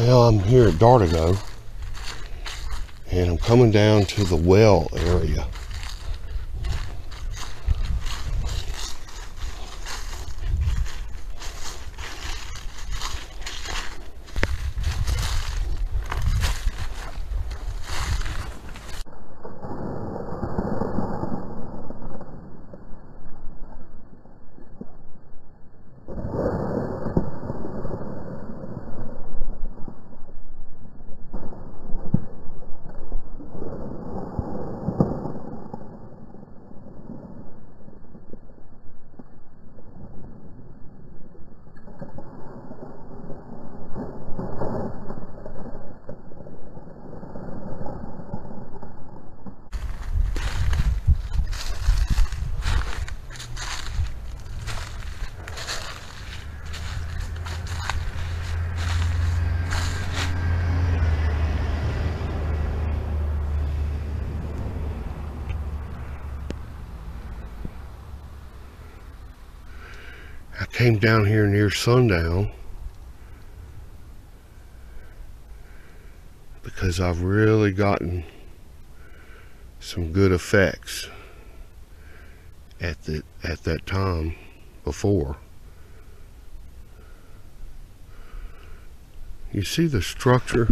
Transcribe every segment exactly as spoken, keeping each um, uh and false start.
Well, I'm here at Dartigo, and I'm coming down to the well area. I came down here near sundown because I've really gotten some good effects at the at that time before. You see the structure?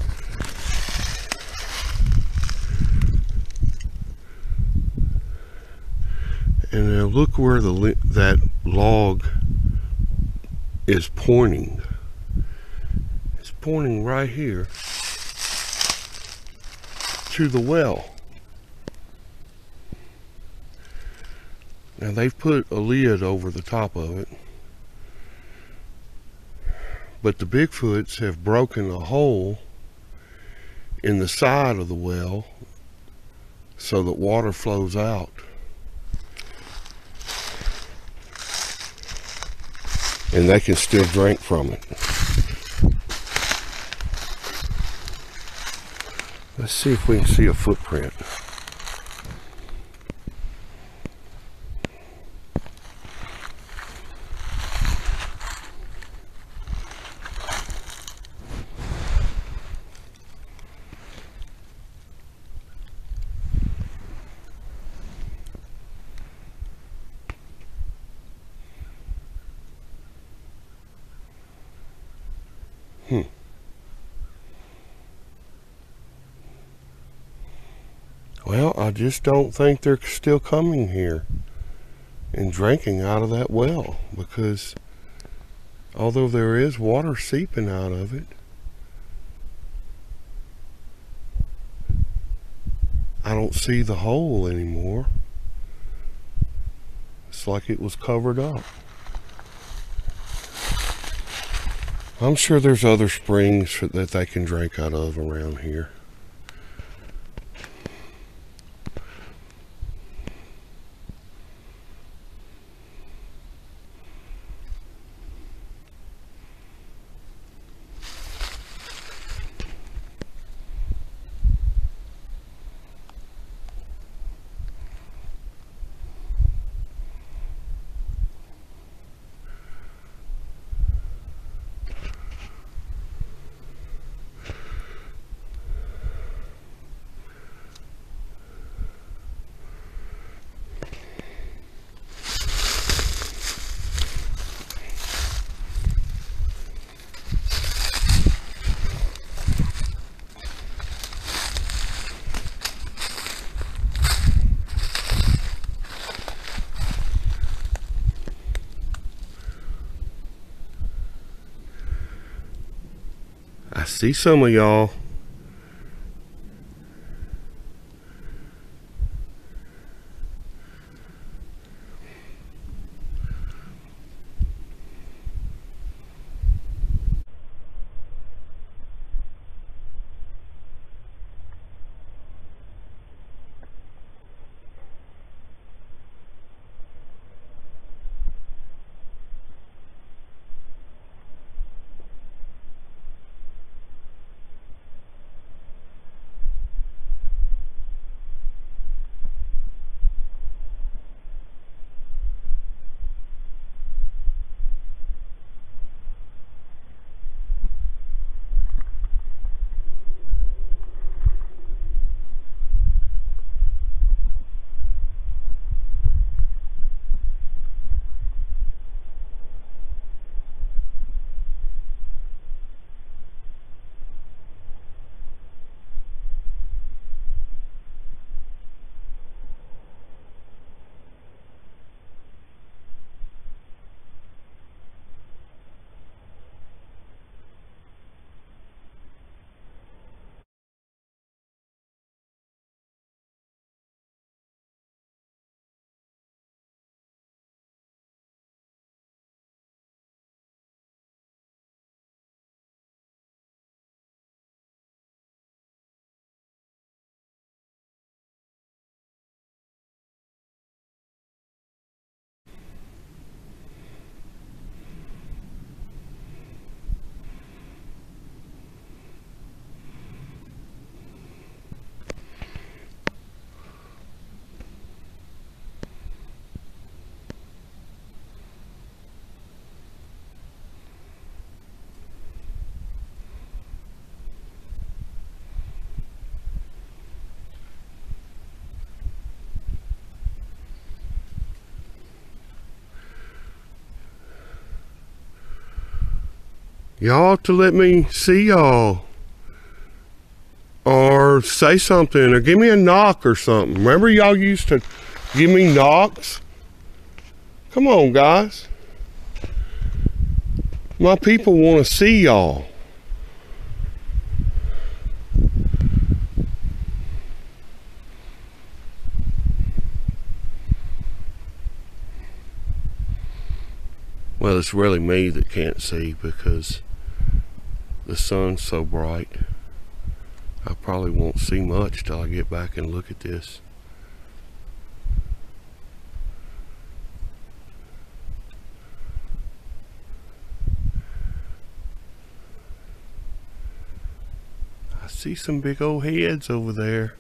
And now look where the that log is pointing. It's pointing right here to the well. Now they've put a lid over the top of it, but the Bigfoots have broken a hole in the side of the well so that water flows out. And they can still drink from it. Let's see if we can see a footprint. Hmm. Well, I just don't think they're still coming here and drinking out of that well, because although there is water seeping out of it, I don't see the hole anymore. It's like it was covered up. I'm sure there's other springs that they can drink out of around here. I see some of y'all. Y'all ought to let me see y'all. Or say something, or give me a knock or something. Remember y'all used to give me knocks? Come on, guys. My people want to see y'all. Well, it's really me that can't see because the sun's so bright. I probably won't see much till I get back and look at this. I see some big old heads over there.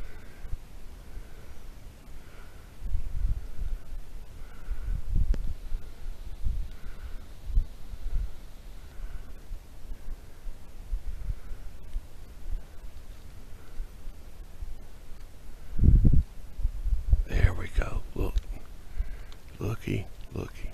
There we go. Look. Looky, looky.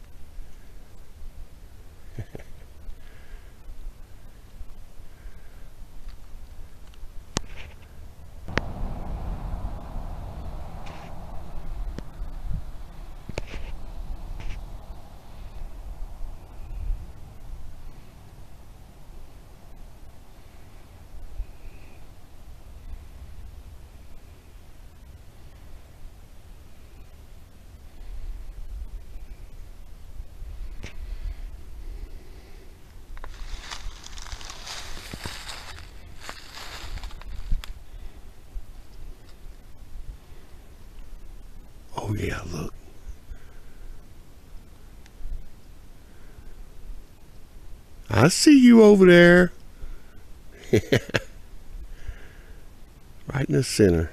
Oh yeah, look. I see you over there. Right in the center.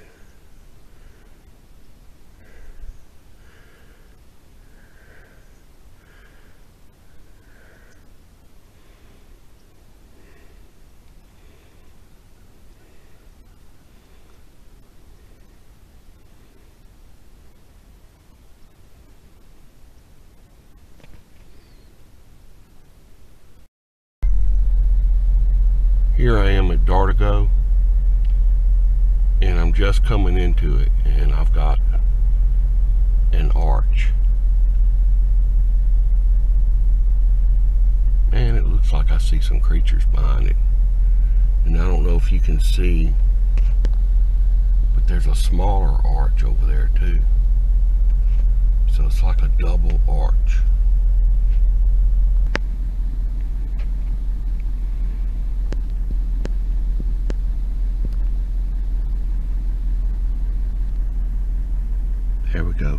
Here I am at Dartigo, and I'm just coming into it, and I've got an arch. Man, it looks like I see some creatures behind it. And I don't know if you can see, but there's a smaller arch over there too. So it's like a double arch. There we go.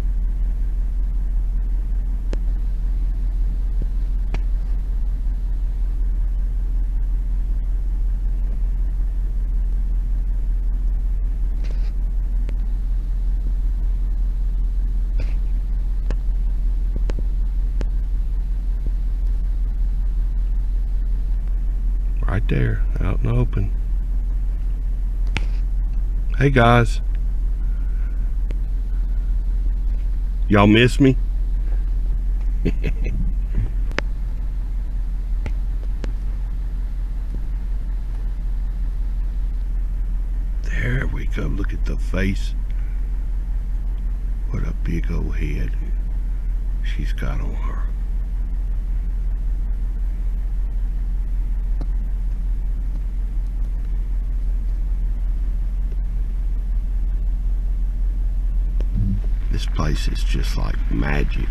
Right there, out in the open. Hey guys. Y'all miss me? There we go. Look at the face. What a big old head she's got on her. This place is just like magic.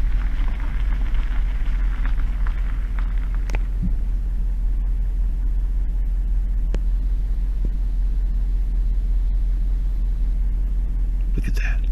Look at that.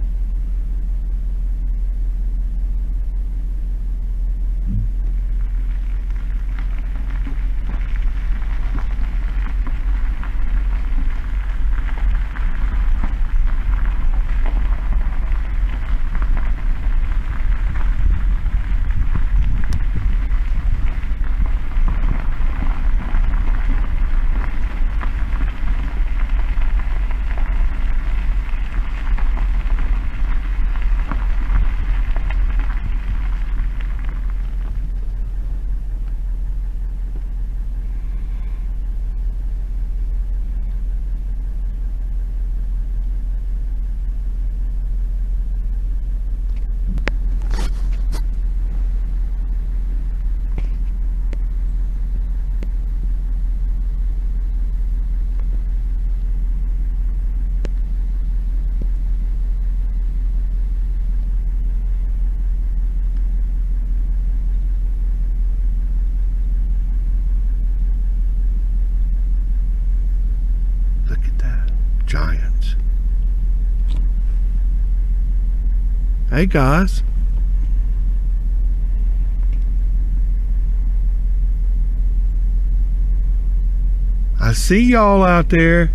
Hey guys. I see y'all out there.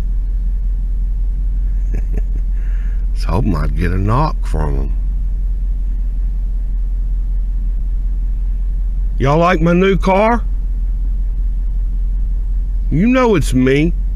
I was hoping I'd get a knock from them. Y'all like my new car? You know it's me.